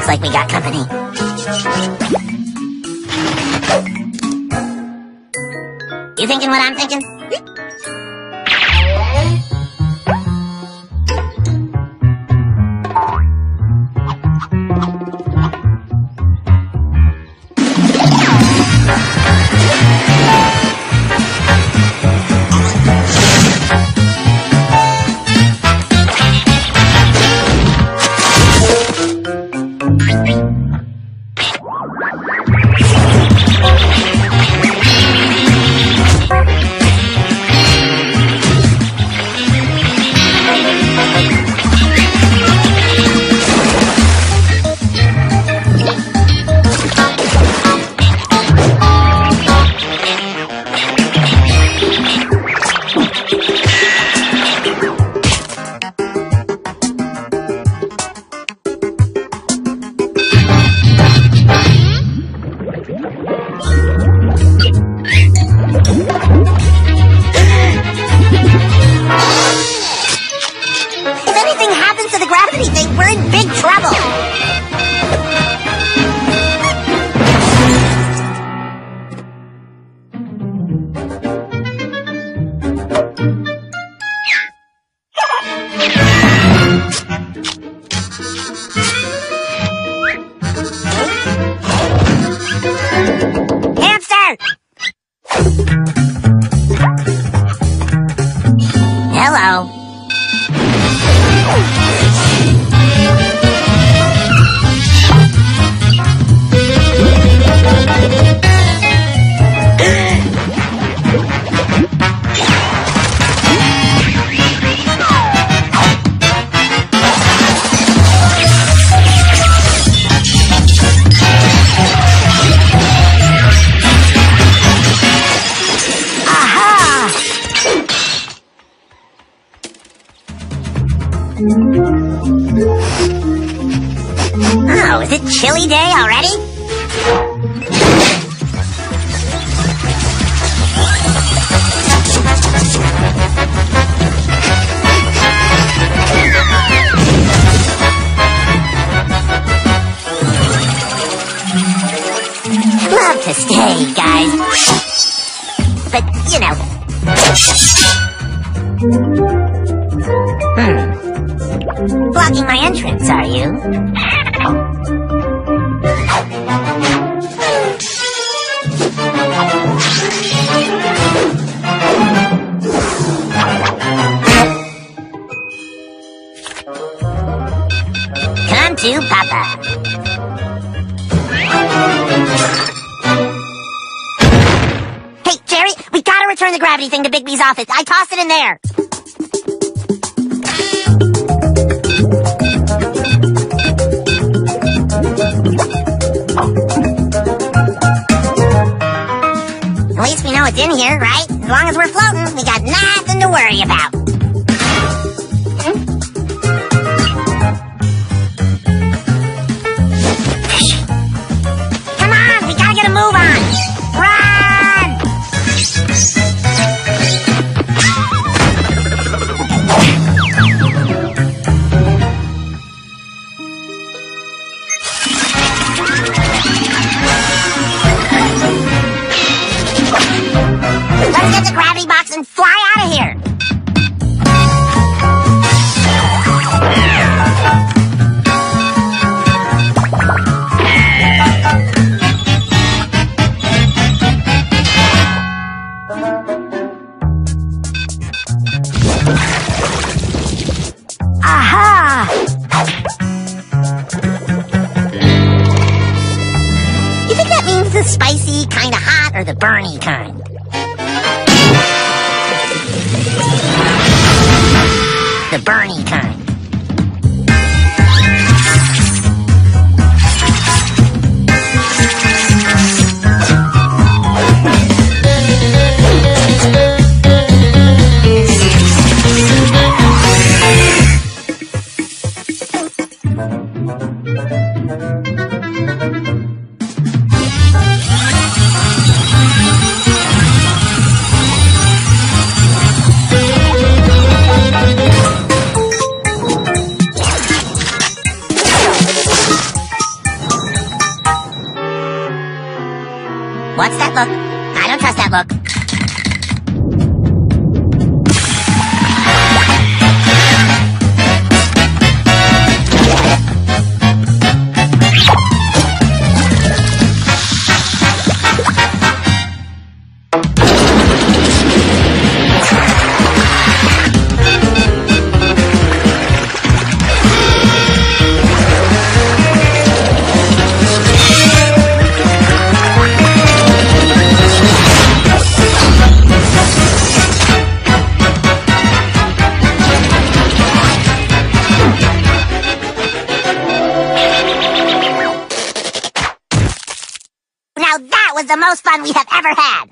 Looks like we got company. You thinking what I'm thinking? Oh, is it chilly day already? Love to stay, guys. But, you know. Blocking my entrance, are you? Come to Papa. Hey, Jerry, we gotta return the gravity thing to Bigby's office. I tossed it in there. At least we know it's in here, right? As long as we're floating, we got nothing to worry about. Come on, we gotta get a move on. Run! Let's get the gravity box and fly out of here! Aha! You think that means the spicy, kinda hot, or the burny kind? The burny kind. What's that look? I don't trust that look. Now that was the most fun we have ever had!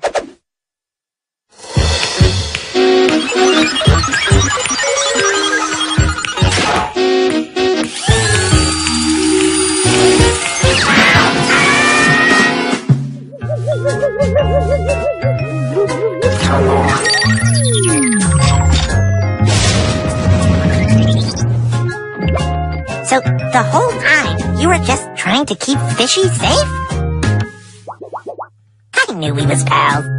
So, the whole time, you were just trying to keep Fishy safe? I knew we was pals.